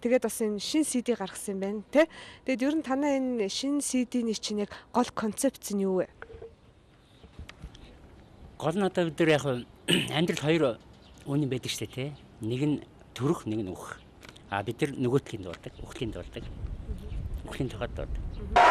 Тэгээд бас энэ шин CD гаргасан юм байна тий. Тэгээд ер нь танаа энэ шин CD-ний чинь яг гол концепц нь юу вэ? Гол нь одоо бид нар яг амьдрал хоёр үнэн байдаг шүү дээ тий. Нэг нь төрөх, нэг нь үхэх. Бид нар нөгөөтгийн дурдаг, үхлийн дурдаг. Үхлийн тухайд дурдаг.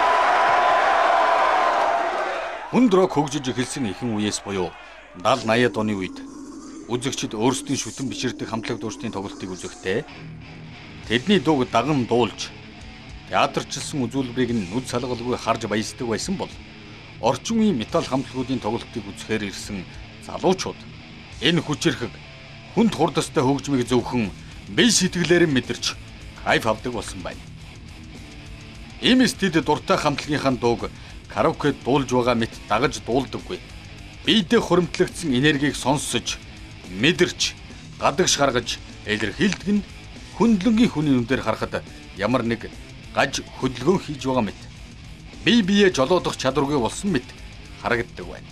Хүнд рок хөгжиж эхэлсэн ихэнх үеэс буюу 70-80-аад оны үед үзэгчид өөрсдийн шүтэн биширдэг хамтлаг дуучдын тоглолтыг үзэхдээ тэдний дууг даган дуулж театрчилсан үзүүлбэрийг нь нүд салгалгүй харж баясдаг байсан бол орчин үеийн метал хамтлагуудын тоглолтыг үзэхээр ирсэн залуучууд энэ хүчирхэг хүнд хурдастай хөгжмийг зөвхөн бие сэтгэлээр мэдэрч кайф авдаг болсон байна. Ийм стилд дуртай хамтлагийнхаа дууг караокед дуулж байгаа мэт дагаж дуулдаггүй. Биедээ хуримтлагдсан энергийг сонсож, мэдэрч, гадагш гаргаж илэрхийлдэг нь хүндлэнгийн хүний нүдээр харахад ямар нэг гаж хөдөлгөөн хийж байгаа мэт. Бие биеэ жолоодох чадваргүй болсон мэт харагддаг байна.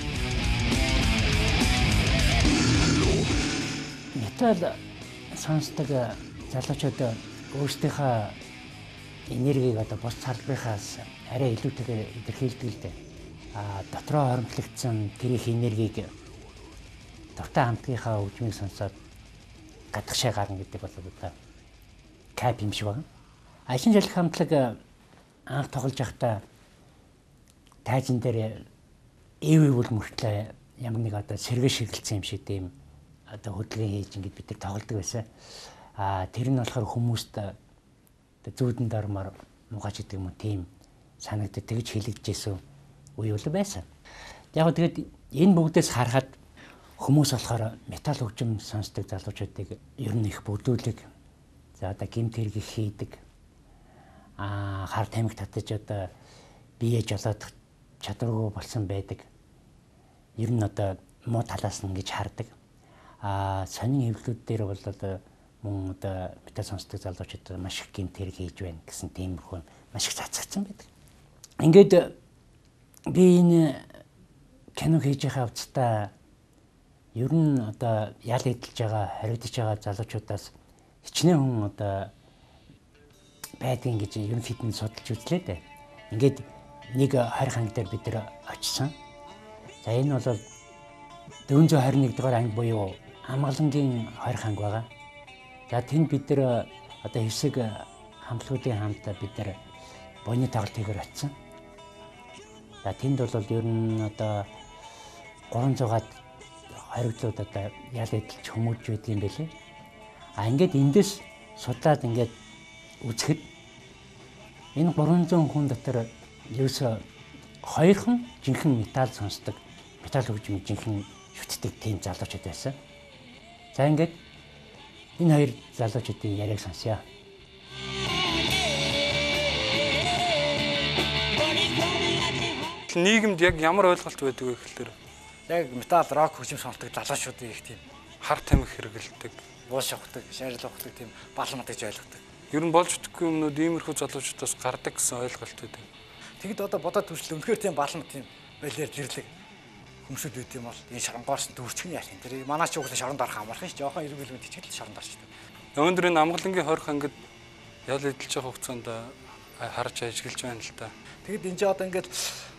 Метал сонсдог залуучууд өөрсдийнхөө энергийг одоо бус салбарынхаас арай илүүтэйгээр илэрхийлдэг л дээ. Дотроо хоримтлагдсан тэр их энергийг дуртай хамтгийнхаа хөгжмийг сонсоод гадагшаа гарна гэдэг бол одоо кайф юм шиг байна. Ашин жил хамтлаг анх тоглож байхдаа тайзан дээр эвэвэл мөртлөө ямар нэг одоо сэргээ шигэлцсэн юм шиг тийм одоо хөдөлгөөн хийж ингэж бид нар тоглодог байсан. Тэр нь болохоор хүмүүст зүүдэн дормоор мугаж идэг юм тийм санагддаг тэгж хэлэгдэжсэн үе бол байсан. Яг тэгээд энэ бүгдээс харахад хүмүүс болохоор метал хөгжим сонсдог залуучуудыг ер нь их бүдүүлэг. За одоо гимт хэрэг хийдэг. Хар тамхи татаж одоо бие жолоодох чадваргүй болсон байдаг. Ер нь одоо муу талаас нь ингэж хардаг. Сонин хэвлэлүүд дээр бол одоо мөн одоо метал сонсдог залуучууд маш их гимт хэрэг хийж байна гэсэн тиймэрхүү маш их цацгдсан байдаг. Ингээд би энэ кино хийж байгаа явцдаа ер нь одоо ял эдэлж байгаа, харигдж байгаа залуучуудаас хичнээн хүн одоо байдгийг гэж ер нь хитэн судалж үзлээ дээ. Ингээд нэг 20 анги дээр бид нэр очсон. За энэ бол 421 дугаар анги буюу Амгалангийн 20 анги байгаа. За тэнд бид нэр одоо хэсэг хамтлагуудын хамт бид нэр боёны тоглолт хийгээр очсон. За тэнд бол ер нь одоо 300-аад хоригдлууд одоо ял эдэлж хүмүүж байдаг юм байлээ. Ингээд эндээс судлаад ингээд үзэхэд энэ 300 хүн дотор ерөөсө хоёрхан жинхэнэ метал сонсдог, метал хөгжмийг жинхэнэ шүтдэг тийм залуучууд байсан. За ингээд энэ хоёр залуучуудын яриаг сонсъё. Нийгэмд яг ямар ойлголт байдаг вэ гэхээр яг метал рок хөгжим сонсдог залуучуудын их тийм хар тамхи хэрэгэлдэг, буус явахдаг, шаарил авахдаг тийм балмад гэж ойлгодог. Ер нь болж өгөхгүй юмнууд иймэрхүү залуучуудаас гардаг гэсэн ойлголт байдаг. Тэгэд одоо бодоод төрөл үнэхээр тийм балмад тийм байлэр дэрлэг хүмүүсүүд үйт юм бол энэ шоронгоос дүүрчих нь яах юм. Тэр манай ч углаа шоронд орох амархан ш. Жохон эргэл мэд хичээл шоронд орчтой. Өнөөдөр энэ Амгалангийн 20 ангид ял эдэлж байгаа хугацаанд харж ажиглаж байна л та. Тэгэд энэ ч одоо ингээд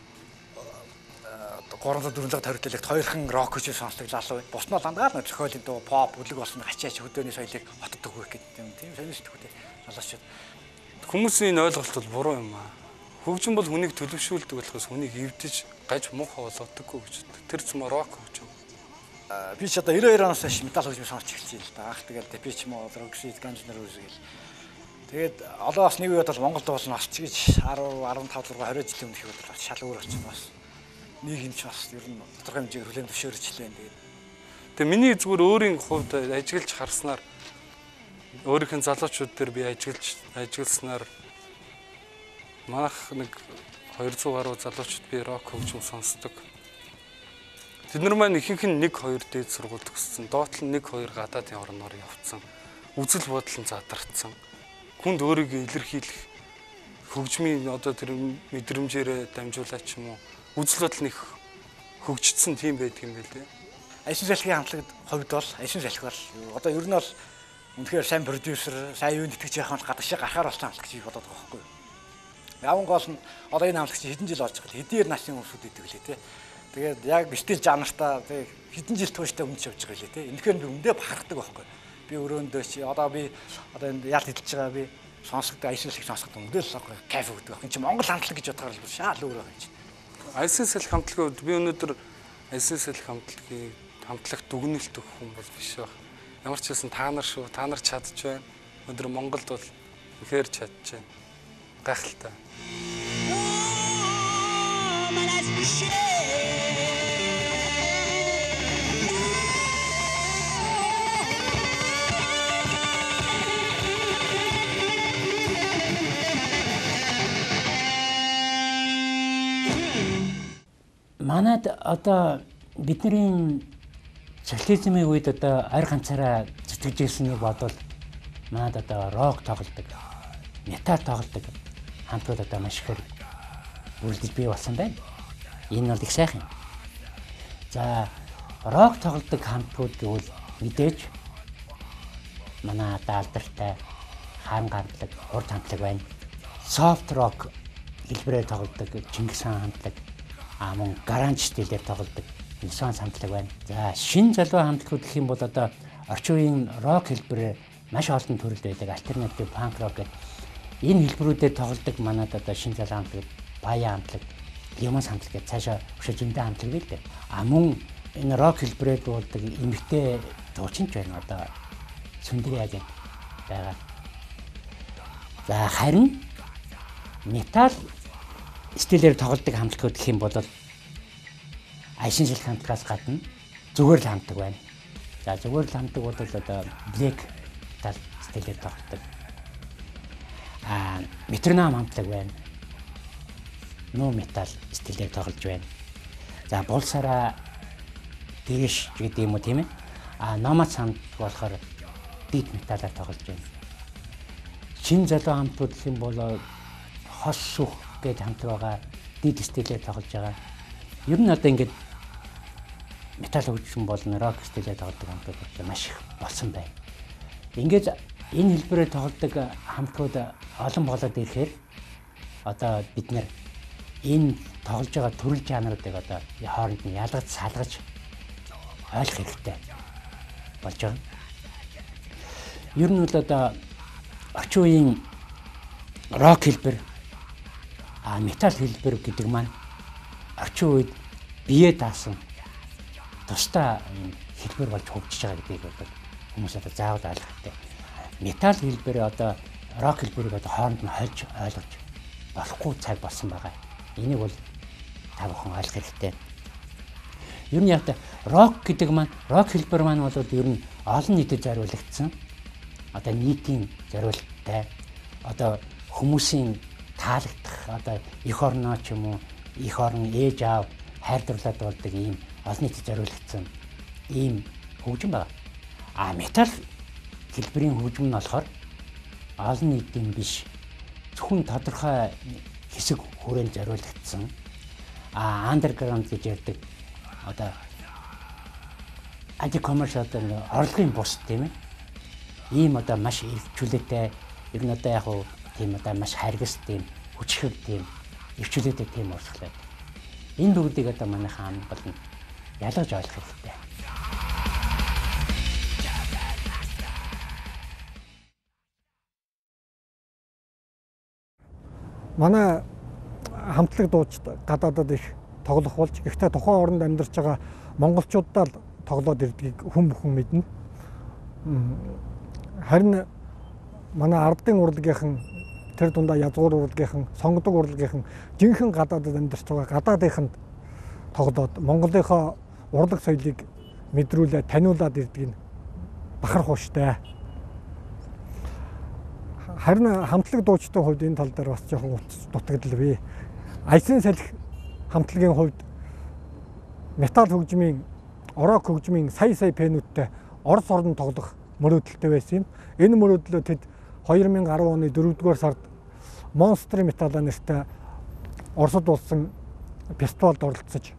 300-400 хоригдлыг хоёрхан рок гэж сонсдог залуу. Бус нь лангаар нэг зохиолын дуу, pop, бүлэг болсон хачаач хөдөөний соёлыг хотдог хөх гэдэг тийм сонирхолтой залуучууд. Хүмүүсийн энэ ойлголт бол буруу юм аа. Хөгжим бол хүнийг төлөвшүүлдэг болохоос хүнийг эвдэж гаж муухай болгодоггүй гэж. Тэр зам рок хөгжим. Би ч одоо 92 оноос хойш метал хөгжим сонсч эхэлсэн л да. Анх тэгэл Depeche Mode, Roxy, Guns N' Roses гэл. Тэгээд олоос нэг үед бол Монголд бол насч гэж 10, 15, 20 жилийн өмнөх үед бол шал өөр болсон бас. Нийгэм ч бас ер нь тодорхой хэмжээгээр хүлээн зөвшөөрч лээ. Тэгээ миний зүгээр өөрийн хувьд ажиглаж харснаар өөрийнх нь залуучууд дээр би ажигласнаар манайх нэг 200 гаруй залуучууд би рок хөгжим сонсдог. Тэд нар маань ихэнх нь 1-2 дээд сургууль төгссөн. Доотлон 1-2 гадаадын орноор явцсан. Үзэл бодол нь задарсан. Хүнд өөрийгөө илэрхийлэх хөгжмийн одоо тэр мэдрэмжээрээ дамжуулаач юм уу? Үзэл бодол нь их хөгжсөн тийм байдаг юм байлээ. Ашин салхины хамтлагт хувьд бол ашин салхи бол одоо ер нь бол Үнэхээр сайн продюсер, сайн юунд итгэж яхаа гадагшаа гарахаар болсон хамтлагч гэж бодоод байгаа байхгүй юу. Яван гол нь одоо энэ хамтлагч хэдэн жил болж байгаа. Хэдийн насны хүмүүсүүд идэг лээ те. Тэгээд яг стил жанртаа тэг хэдэн жил тууштай өмнөж явж байгаа лээ те. Энэхээр би өндөө бахархдаг байхгүй юу. Би өрөөндөө чи одоо энэ яалт хэлж байгаа би сонсогдоо айсэлх сонсоход өндөө л байхгүй кайф өгдөг байхгүй. Энд чи Монгол хамтлаг гэж бодохоор л шаал өөр байгаа юм чи. ISSL хамтлагууд би өнөөдөр ISSL хамтлаг дүгнэлт өгөх хүн бол биш баг. Ямар ч хэлсэн та нар шүү, та нар чадж байна. Өнөөдөр Монголд бол ихээр чадж байна. Гайхалтай. Манайд одоо бидний социализмын үед одоо ойр ганцаараа зүтгэж ирсэнийг бодвол манайд одоо рок тоглодог, метал тоглодог хамтууд одоо маш их бүрдэж бий болсон байна. Энэ бол их сайхан. За рок тоглодог хамтууд гэвэл мэдээж манай даалдартай хаан хамтлаг, урд хамтлаг байна. Софт рок хэлбэрээр тоглодог Чингис хаан хамтлаг, мөн гаранж стилээр тоглодог Ниссан хамтлаг байна. За шинэ залуу хамтлагууд гэх юм бол одоо орчин үеийн рок хэлбэрээр маш олон төрөл байдаг. Альтернатив, панк рок гэх энэ хэлбэрүүдэд тоглодог манад одоо шинэ залуу хамтлаг, Баян хамтлаг, Лимонс хамтлаг гэж цаашаа өшөө зөндөө хамтлаг байдаг. Мөн энэ рок хэлбэрээр дуулдаг эмэгтэй дуучинч байна одоо Сүндриаг байгаа. За харин метал стилээр тоглодог хамтлагууд гэх юм бол ISSL хамтлагаас гадна зүгээр л хамтлаг байна. За зүгээр л хамтлаг бол одоо Black Metal стилээр тоглодог. Метроном хамтлаг байна. Nu Metal стилээр тоглож байна. За Булсараа Дэш гэдэг юм уу тийм ээ. Номац хамт болохоор Death Metal-аар тоглож байна. Шинэ залуу хамтууд гэх юм бол Хос сүх гэдэг хамт байгаа. Death стилээр тоглож байгаа. Ер нь одоо ингэж метал хөгжим болон рок стилээр тоглодог хамтууд маш их болсон байна. Ингээд энэ хэлбэрээр тоглодог хамтууд олон болоод ирэхээр одоо бид нэр энэ тоглож байгаа төрөл жанруудыг одоо хооронд нь ялгаж салгаж ойлгох хэрэгтэй болж байгаа. Ер нь бол одоо орчин үеийн рок хэлбэр, метал хэлбэр гэдэг маань орчин үед бие даасан тусдаа хэлбэр болж хөгжиж байгаа гэдгийг бол хүмүүс одоо заавал ойлгох хэрэгтэй. Метал хэлбэр одоо рок хэлбэрийг одоо хооронд нь хольж ойлгож болохгүй цаг болсон байгаа. Энийг бол та бүхэн ойлгох хэрэгтэй. Ер нь яг рок гэдэг маань рок хэлбэр маань бол ер нь олон нийтэд зориулагдсан. Одоо нийтийн зориулттай одоо хүмүүсийн таалагдах одоо эх орноо ч юм уу эх орн ээж аав хайрдурлаад болдог ийм олон нийтэд зориулагдсан ийм хөгжим байна. Метал хэлбэрийн хөгжим нь болохоор олон нийтийн биш зөвхөн тодорхой хэсэг хүрээнд зориулагдсан андерграунд гэж ярьдаг одоо коммершал орлогын бус тийм ээ. Ийм одоо маш эрхчлөлтэй ер нь одоо яг уу тийм одоо маш харгас тийм хүчрэг тийм эрхчлөлтэй тийм урсгалаа. Энэ бүгдийг одоо манай хаан болон ялгаж ойлгох хэрэгтэй. Манай хамтлаг дуучид гадаадад их тоглох болж гэхдээ тухайн оронд амьдарч байгаа монголчуудаа л тоглоод ирдгийг хүн бүхэн мэднэ. Харин манай ардын урлагийнхан тэр дундаа язгуур урлагийнхан, сонгодог урлагийнхан жинхэнэ гадаадад амьдарч байгаа гадаадынханд тоглоод Монголынхоо урлаг соёлыг мэдрүүлээ таниулаад ирдэг нь бахарх ууштай. Харин хамтлаг дуучдын хувьд энэ тал дээр бас жоохон дутагдал бий. ISSL хамтлагийн хувьд метал хөгжмийн, рок хөгжмийн сая пенүүдтэй Орос орнд тоглох мөрөөдөлтэй байсан юм. Энэ мөрөөдлөө тэд 2010 оны 4-р сард Monster Metal нэртэй Оросд болсон фестивалд оролцож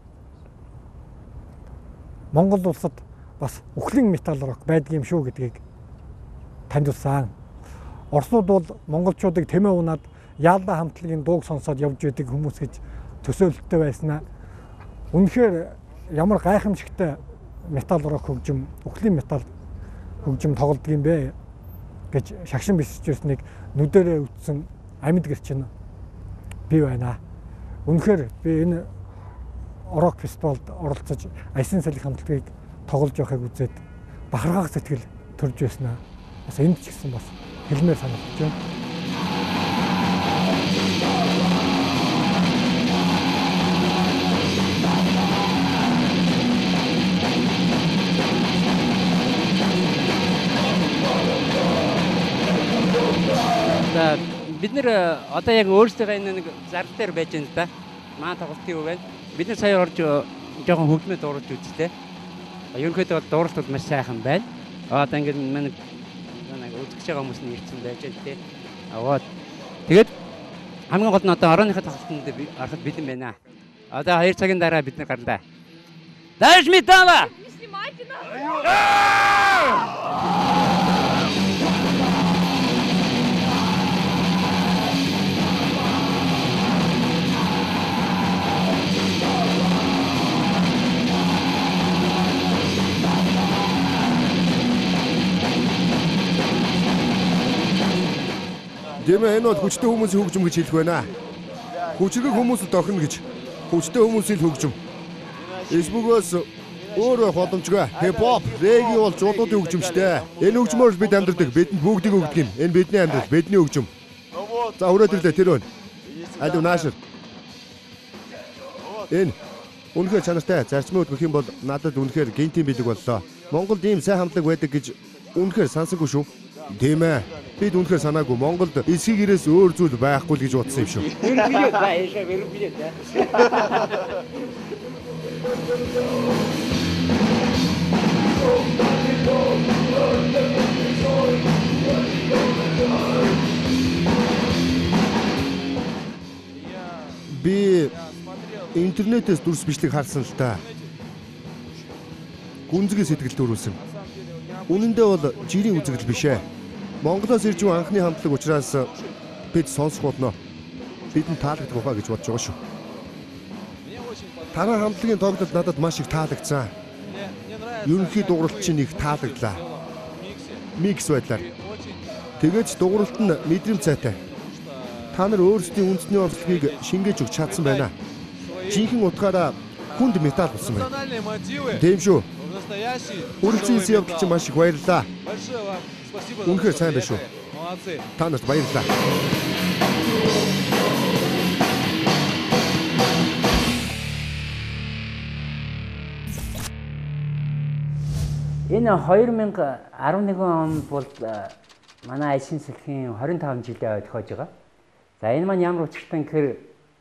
Монгол улсад бас үхлийн метал рок байдаг юм шүү гэдгийг танилцсан. Оросууд бол монголчуудыг тэмээ унаад яалда хамтлагийн дууг сонсоод явж байдаг хүмүүс гэж төсөөлөлттэй байснаа. Үнэхээр ямар гайхамшигтай металл рок хөгжим, үхлийн металл хөгжим тоглодог юм бэ гэж шагшин бисэж ирснийг нүдэрээ үтсэн амьд гэрчин би байна. Үнэхээр би энэ рок фестивалд оролцож Аясын салхи хамтлагийг тоглож байхыг үзээд бахархах сэтгэл төрж байснаа. Бас энд ч гэсэн бас хэлмээр санагдаж байна. Бид нэр одоо яг өөрсдөө энэ нэг зардал дээр байж байна л да. Маа тоглолтын үе байна. Бид нар сая орж жоохон хөгжмөд дуурж үзлээ. Ерөнхийдөө бол дууралт бол маш сайхан байна. Одоо ингээд манай үзэж байгаа хүмүүс нь ирсэн байж байна те. Тэгээд хамгийн гол нь одоо орооныхаа тоглолтод ороход бэлэн байна. Одоо 2 цагийн дараа бид нар гарлаа. Даш металла! Дэмэ энэ бол хүчтэй хүмүүсийн хөгжим гэж хэлэх байна. Хүчрэг хүмүүст охино гэж. Хүчтэй хүмүүсийн хөгжим. Эсбүгөөс өөрөө боломжгүй. Хип-хоп, регги бол жуулуудын хөгжимчтэй. Энэ хөгжмөөр бид амьдардаг. Бидэнд бүгдийг өгдөг юм. Энэ бидний амьдрал, бидний хөгжим. За хүрээд ирлээ тэр өн. Алив наашир. Энэ үнэхээр чанартай. Зарчмын үг гэх юм бол надад үнэхээр гинтийн билег боллоо. Монголд ийм сайн хамтлаг байдаг гэж үнэхээр сансаггүй шүү. Тийм ээ. Бид үнэхээр санаагүй Монголд эсхийг ирээс өөр зүйл байхгүй л гэж бодсон юм шүү. Би интернетээс дүрс бичлэг харсан л та. Гүнзгий сэтгэл төрүүлсэн. Үнэн дээр бол жирийн үзэгдэл биш ээ. Монголоос ирж буй анхны хамтлаг учраас бид сонсох болно. Бидэнд таалагдах ухаа гэж бодож байгаа шүү. Тараа хамтлагийн тоглолт надад маш их таалагдсан. Ерөнхий дууралт чинь их таалагдлаа. Микс байдлаар. Тэгэж дууралт нь мэдрэмж цайтай. Та нар өөрсдийн үндэсний онцлогийг шингээж өгч чадсан байна. Жинхэнэ утгаараа хүнд металл болсон байна. Тийм шүү. Үргэлжлэн явдал чинь маш их баярлалаа. Үнэхээр сайн байна шүү. Та нарт баярлалаа. Энэ 2011 он бол манай Аясын салхигийн 25 жилийн ойд хойж байгаа. За энэ маань ямар учиртай гэхээр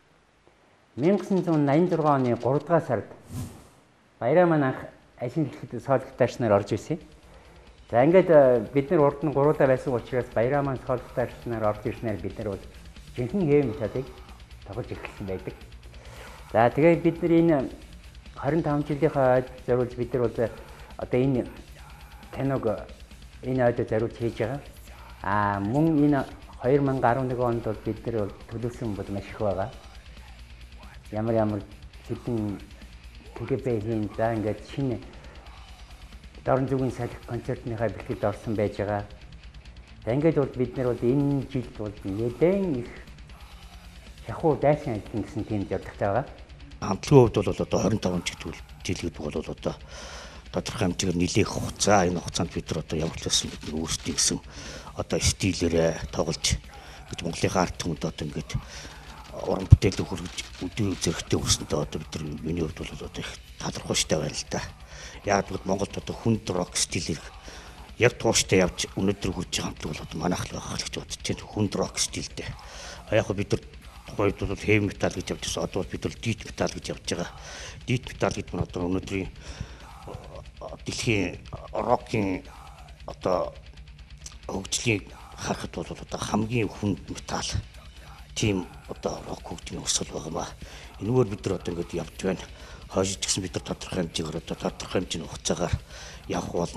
1986 оны 3 дугаар сард баяраа маань анх Аясын салхид соолготаач нар орж ирсэн. За ингээд бид нар урд нь 3 удаа байсан учраас баяраа маань соолготаач нар орж ирснээр бид нар бол жинхэнэ хэв металлыг тоглож эхэлсэн байдаг. За тэгээд бид нар энэ 25 жилийнхаа ойд зориулж бид нар бол одоо энэ киног энэ ойд зориулж хийж байгаа. Мөн энэ 2011 онд бол бид нар төлөвлөсөн бол маш их байгаа. Ямар хэдэн КГБ хийн за ингээд шинэ дорн зүгийн салхи концертныхаа бэлтгэд орсон байж байгаа. За ингээд бол бид нар бол энэ жилд бол нэлээд их шахуу дайсан ажил гэсэн тийм зорилготой байгаа. Хамтлагийн хувьд бол одоо 25 жилүүд бол одоо тодорхой хэмжээгээр нэлээх хугацаа. Энэ хугацаанд бид нар одоо ямар ч байсан бид өөрсдийн гэсэн одоо стилээрээ тоглож гэж Монголынхаа ард түмэнд одоо ингээд уран бүтээл хөргөж өдөө зэрэгтэй өрсөндөө одоо бид нар миний хувьд бол одоо их талархууштай байна л да. Яг бол Монголд одоо хүнд рок стилийг яг тууштай явж өнөөдөр хүрч байгаа хамтлаг бол одоо манайх л байгаа гэж бодож байна. Хүнд рок стилтэй. Яг хөө бид нар тухайд бол heavy metal гэж явж байсан. Одоо бид бол death metal гэж явж байгаа. Death metal гэдэг нь одоо өнөөдрийн дэлхийн рокийн одоо хөгжлийг харахад бол одоо хамгийн хүнд метал тийм одоо рок хөгжмийн өсөл байгаамаа. Энэгээр бид нар одоо ингэж явж байна. Хойш ч гэсэн бид нар тодорхой хэмжээгээр одоо тодорхой хэмжээний хугацаагаар явах болно.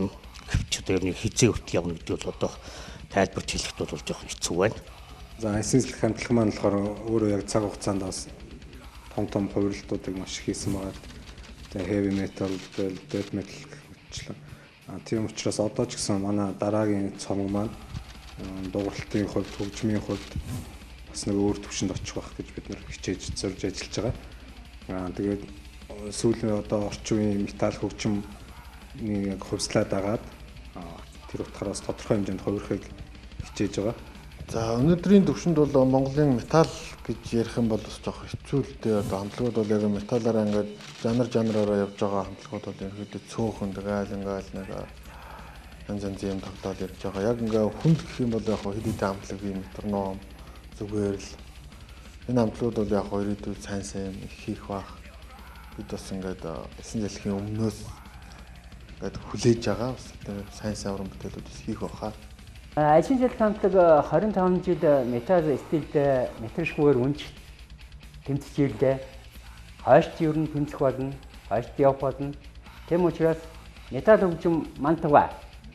гэвч одоо ер нь хизээ хүртэл явна гэдэг бол одоо тайлбарч хэлэхэд бол жоохон хэцүү байна. За эсийн засгийн хамтлаг маань болохоор өөрөө яг цаг хугацаанд бас том хувирлтуудыг маш их хийсэн байгаа. Тэгээ heavy metal, death metal гэх мэтлэн. Тийм учраас одоо ч гэсэн манай дараагийн цомог маань дууралтын хувьд, хөгжмийн хувьд бас нэг өөр төвшөнд очих байх гэж бид нэр хичээж зорж ажиллаж байгаа. Тэгээд сүүлийн одоо орчин үеийн металл хөгжим нэг хувьслаад агаад тэр утгаараас тодорхой хэмжээнд хувирахыг хичээж байгаа. За өнөөдрийн төвшөнд бол Монголын металл гэж ярих юм бол бас жоох хэцүү л дээ. Одоо хамтлагууд бол яг металлаараа ингээд жанраараа явж байгаа хамтлагууд бол ерөөдөө цөөхөн тэгэл ингээл нэг янз юм тогтоол ярьж байгаа. Яг ингээ хүнд гэх юм бол яг хэд хэдэн хамтлагийн метроном зүгээр л энэ хамтлагууд бол яг ирээдүйд сайн хийх бах. Бид бас ингээд эсэн дэлхийн өмнөөс ингээд хүлээж байгаа. Бас сайн уран бүтээлүүд хийх баха. Ажил хамтлаг 25 жил метал стилд метршгүйгээр үнж тэмцэжээлдээ хойшд ер нь тэмцэх болно, хойшд явах болно. Тэм учраас метал хөгжим мантава.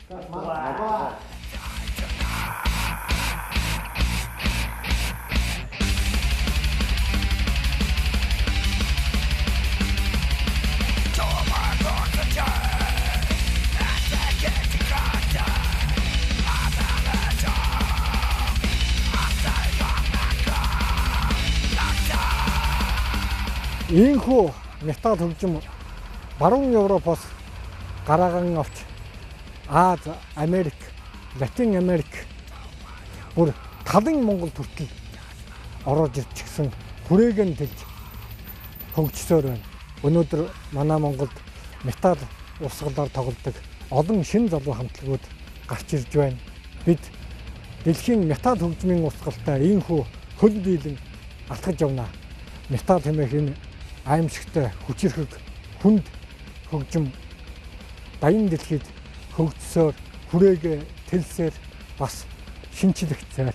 Ийхүү метал хөгжим баруун Европоос гараагаан авч Аз, Америк, Латин Америк бүр талын Монгол хүртэл ороод ирчихсэн хүрээг нь тэлж хөгжсөөр байна. Өнөөдөр манай Монголд метал урсгалаар тоглодог олон шин залуу хамтлагууд гарч ирж байна. Бид дэлхийн метал хөгжмийн урсгалтай ийхүү хөл дийлэн алхаж явна. Метал хэмээх энэ аимшигтай хүчирхэг хүнд хөгжим баян дэлхийд хөгжсөөр хүрээгээ тэлсээр бас шинчлэгцээр.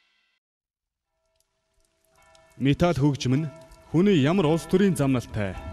Метал хөгжим нь хүний ямар улс төрийн замналтай